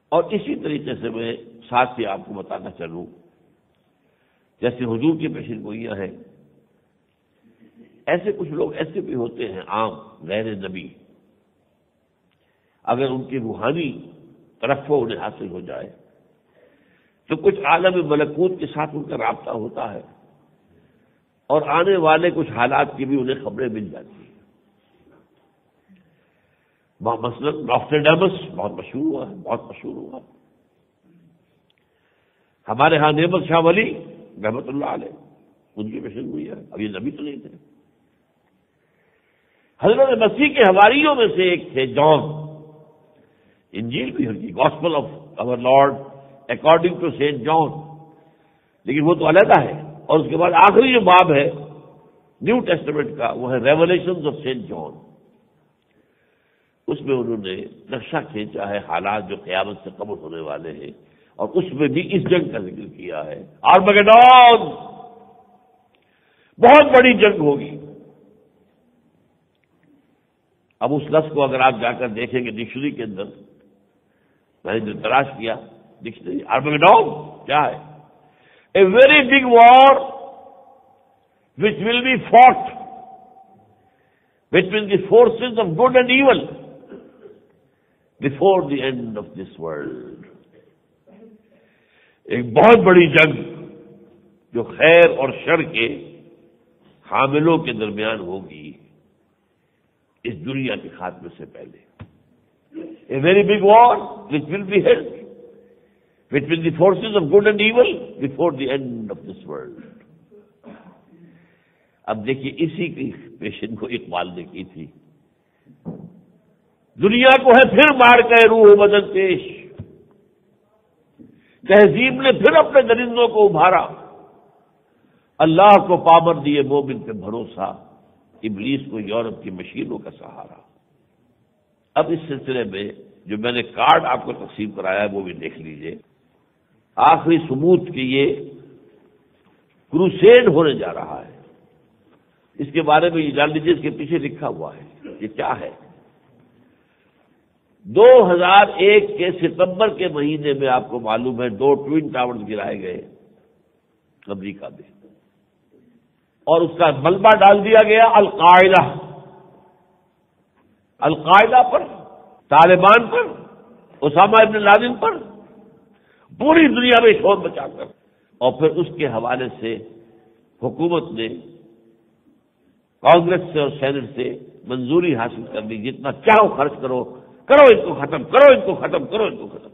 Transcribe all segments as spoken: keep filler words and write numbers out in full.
اور اسی طریقے سے میں ساتھ ہی آپ کو بتانا چلوں، جیسے حضور کی پیشن گوئیاں ہیں، ایسے کچھ لوگ ایسے بھی ہوتے ہیں عام غیر نبی، اگر ان کی روحانی ترفع انہیں حاصل ہو جائے تو کچھ عالم ملکوت کے ساتھ ان کا رابطہ ہوتا ہے اور آنے والے کچھ حالات کی بھی انہیں خبریں مل جاتی ہیں۔ مثلا ڈاکٹر ڈیمس بہت مشہور ہوا ہے، بہت مشہور ہوا ہمارے ہاں نعمت شاہ ولی رحمت اللہ علیہ، ان کی پیشن گوئی ہے، اب یہ نبی تو نہیں تھے۔ حضرت مسیح کے حواریوں میں سے ایک تھے جان، انجیل بھی ہوگی gospel of our lord according to saint John, لیکن وہ تو علیحدہ ہے۔ اور اس کے بعد آخری جو باب ہے نیو ٹیسٹمنٹ کا وہ ہے ریولیشنز آف سینٹ جان، اس میں انہوں نے نقشہ کھینچا ہے حالات جو قیامت سے قبل ہونے والے ہیں، اور اس میں بھی اس جنگ کا ذکر کیا ہے، آرمگیڈون، بہت بڑی جنگ ہوگی۔ اب اس لفظ کو اگر آپ جا کر دیکھیں گے ڈکشنری کے اندر، میں نے جو تلاش کیا ڈکشنری، آرمگیڈون کیا ہے؟ A very big war which will be fought between the forces of good and evil before the end of this world, ایک بہت بڑی جنگ جو خیر اور شر کے حاملوں کے درمیان ہوگی اس دنیا کے خاتمے سے پہلے۔ A very big war which will be held between the forces of good and evil before the end of this world۔ اب دیکھیے اسی کی پیشن کو اقبال نے کی تھی، دنیا کو ہے پھر مار کے روح بدن پیش، تہذیب نے پھر اپنے درندوں کو ابھارا، اللہ کو پامر دیے مومن پہ بھروسہ، ابلیس کو یورپ کی مشینوں کا سہارا۔ اب اس سلسلے میں جو میں نے کارڈ آپ کو تقسیم کرایا ہے وہ بھی دیکھ لیجئے، آخری ثبوت کہ یہ کروسیڈ ہونے جا رہا ہے، اس کے بارے میں یہ جان لیجیے، اس کے پیچھے لکھا ہوا ہے یہ کیا ہے۔ دو ہزار ایک کے ستمبر کے مہینے میں آپ کو معلوم ہے دو ٹوین ٹاورز گرائے گئے امریکہ میں، اور اس کا ملبہ ڈال دیا گیا القاعدہ، القاعدہ پر، طالبان پر، اسامہ ابن لادن پر، پوری دنیا میں شور مچا کر، اور پھر اس کے حوالے سے حکومت نے کانگریس سے اور سینٹ سے منظوری حاصل کر لی، جتنا چاہو خرچ کرو، کرو ان کو ختم، کرو ان کو ختم، کرو ان کو ختم۔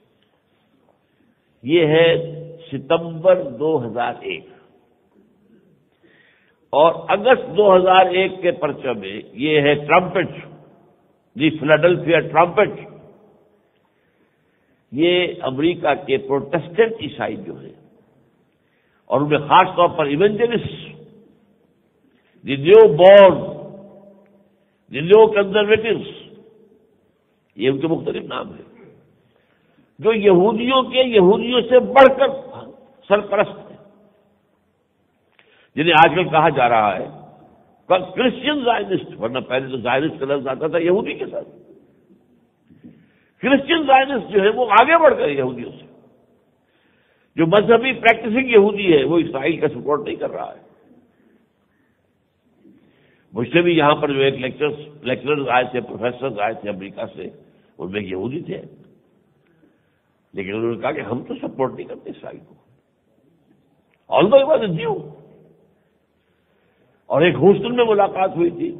یہ ہے ستمبر دو ہزار ایک، اور اگست دو ہزار ایک کے پرچہ میں یہ ہے ٹرمپٹ، دی فلاڈلفیا ٹرمپٹ، یہ امریکہ کے پروٹسٹنٹ عیسائی جو ہیں، اور ان میں خاص طور پر evangelist, the new born, the new conservatives, یہ ان کے مختلف نام ہیں، جو یہودیوں کے یہودیوں سے بڑھ کر سرپرست ہیں، جنہیں آج کل کہا جا رہا ہے کرسچین زائنسٹ، ورنہ پہلے تو زائنسٹ کا لفظ آتا تھا یہودی کے ساتھ، کرسچین زائنسٹ جو ہے وہ آگے بڑھ کر یہودیوں سے، جو مذہبی پریکٹسنگ یہودی ہے وہ اسرائیل کا سپورٹ نہیں کر رہا ہے۔ مجھ سے بھی یہاں پر جو ایک لیکچرز لیکچرز آئے تھے، پروفیسرز آئے تھے امریکہ سے، ان میں یہودی تھے، لیکن انہوں نے کہا کہ ہم تو سپورٹ نہیں کرتے اسرائیل کو، آلدو ہی واز اے جیو۔ اور ایک ہیوسٹن میں ملاقات ہوئی تھی،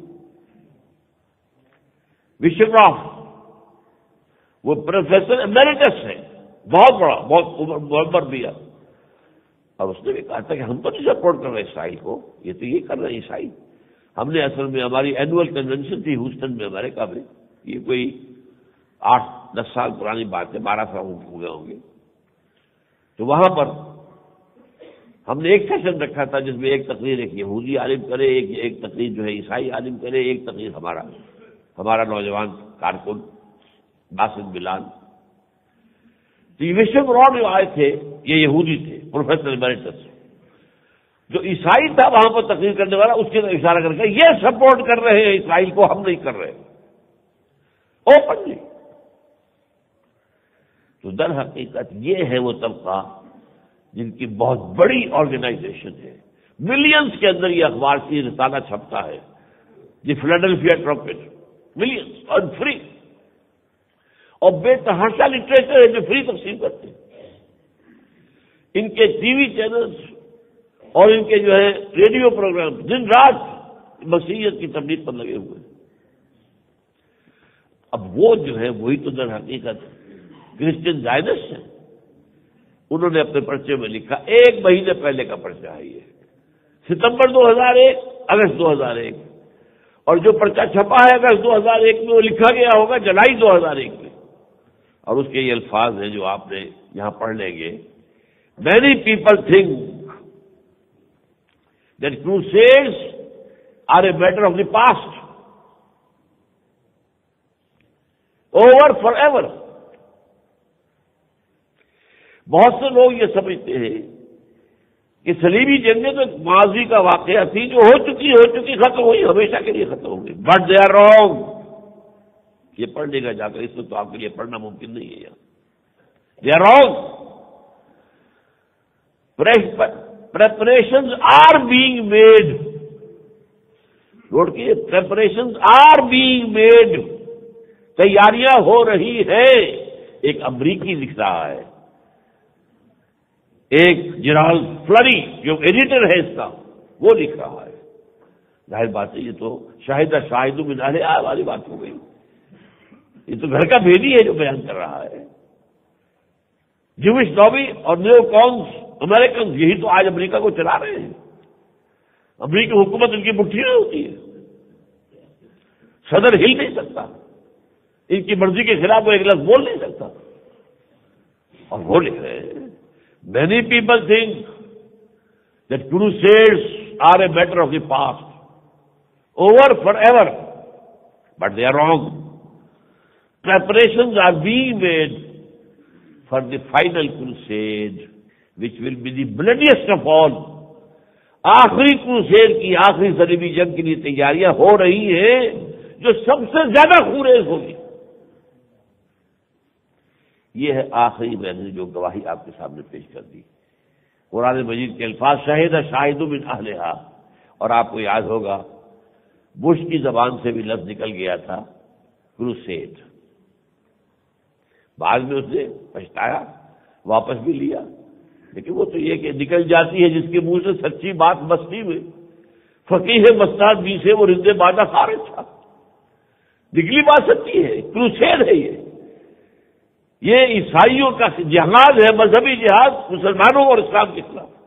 وشراف، وہ پروفیسر ایمیریٹس ہے، بہت بڑا، بہت عمر بھی ہے، اور اس نے بھی کہا تھا کہ ہم تو نہیں سپورٹ کر رہے اسرائیل کو، یہ تو یہ کر رہے ہیں اسرائیل۔ ہم نے اصل میں ہماری اینوئل کنونشن تھی ہیوسٹن میں امریکہ میں، یہ کوئی آٹھ دس سال پرانی بات ہے، بارہ سال ہو گئے ہوں گے، تو وہاں پر ہم نے ایک سیشن رکھا تھا جس میں ایک تقریر ایک یہودی عالم کرے، ایک ایک تقریر جو ہے عیسائی عالم کرے، ایک تقریر ہمارا ہمارا نوجوان کارکن باسط بلال۔ تو یہ وشو راڈ جو آئے تھے یہ یہودی تھے، پروفیسر ایمیریٹس، جو عیسائی تھا وہاں پر تقریر کرنے والا، اس کے اشارہ کر کے یہ سپورٹ کر رہے ہیں اسرائیل کو، ہم نہیں کر رہے اوپنلی۔ تو در حقیقت یہ ہے وہ طبقہ جن کی بہت بڑی آرگنائزیشن ہے، ملینز کے اندر یہ اخبار کی رسالہ چھپتا ہے، دی فلیڈلفیا ٹرمپٹ، ملینز اور فری، اور بے تحاشا لٹریچر ہے جو فری تقسیم کرتے ہیں۔ ان کے ٹی وی چینلز اور ان کے جو ہے ریڈیو پروگرام دن رات مسیحیت کی تبلیغ پر لگے ہوئے ہیں۔ اب وہ جو ہے وہی تو در حقیقت کرسچن زائنسٹ ہیں۔ انہوں نے اپنے پرچے میں لکھا، ایک مہینے پہلے کا پرچہ ہے یہ، ستمبر دو ہزار ایک، اگست دو ہزار ایک، اور جو پرچہ چھپا ہے اگست دو ہزار ایک میں وہ لکھا گیا ہوگا جولائی دو ہزار ایک میں، اور اس کے یہ الفاظ ہیں جو آپ نے یہاں پڑھ لیں گے۔ Many people think that crusades are a matter of the past, over forever. بہت سے لوگ یہ سمجھتے ہیں کہ صلیبی جنگیں تو ایک ماضی کا واقعہ تھی جو ہو چکی ہو چکی ختم ہوئی، ہمیشہ کے لیے ختم ہو گئی، بٹ دے آر رانگ۔ یہ پڑھنے کا جا کر، اس میں تو آپ کے لیے پڑھنا ممکن نہیں ہے یہاں۔ They are wrong. Preparations are being made, note کیجیے، پریپریشنز آر بینگ میڈ، تیاریاں ہو رہی ہیں۔ ایک امریکی لکھ رہا ہے، ایک جرالڈ فلری جو ایڈیٹر ہے اس کا وہ لکھ رہا ہے۔ ظاہر بات ہے یہ تو شاہدہ شاہد من اہلہا والی بات ہو گئی، یہ تو گھر کا بھیدی ہے جو بیان کر رہا ہے۔ جوش لابی اور نیو کونس امریکنز یہی تو آج امریکہ کو چلا رہے ہیں۔ امریکی حکومت ان کی مٹھی میں ہوتی ہے، صدر ہل نہیں سکتا، ان کی مرضی کے خلاف وہ ایک لفظ بول نہیں سکتا، اور وہ لکھ رہے ہیں many people think that crusades are a matter of the past, over forever, but they are wrong. Preparations are being made for the final crusade, which will be the bloodiest of all. آخری crusade کی، آخری صلیبی جنگ کے لیے تیاریاں ہو رہی ہیں جو سب سے زیادہ خونریز ہوگی۔ یہ ہے آخری میں نے جو گواہی آپ کے سامنے پیش کر دی، قرآن مجید کے الفاظ شاہد شاہد من اہلہا، اور آپ کو یاد ہوگا بش کی زبان سے بھی لفظ نکل گیا تھا کروسیڈ، بعد میں اس نے پچھتایا، واپس بھی لیا، لیکن وہ تو یہ کہ نکل جاتی ہے جس کے منہ سے سچی بات مستی میں، فقیہ مستاد بھی سے وہ رندے بادہ خارج تھا، نکلی بات سچی ہے، کروسیڈ ہے یہ یہ عیسائیوں کا جہاد ہے، مذہبی جہاد مسلمانوں اور اسلام کے خلاف۔